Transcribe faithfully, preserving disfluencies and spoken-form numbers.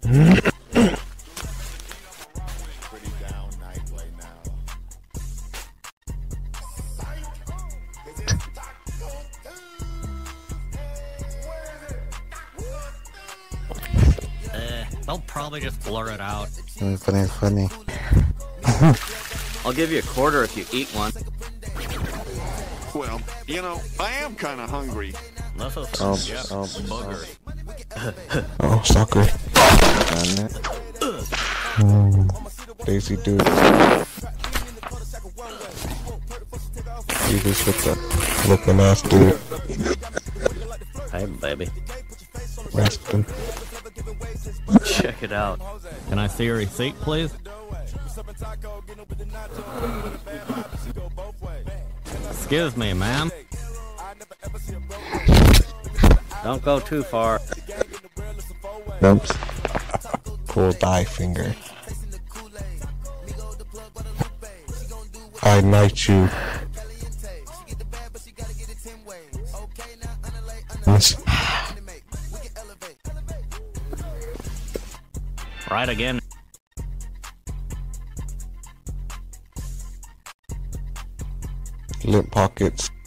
down night right now. Uh, they'll probably just blur it out. Funny, funny, funny. I'll give you a quarter if you eat one. Well, you know, I am kind of hungry. This is Oh, yeah, oh, booger. Oh, soccer. Damn it. Mm, Daisy dude. You just with the looking ass dude. Hey, baby. Resting. Check it out. Can I see your receipt, please? Excuse me, ma'am. Don't go too far. Oops. Cool die finger. I knight you. Right again. Lip pockets.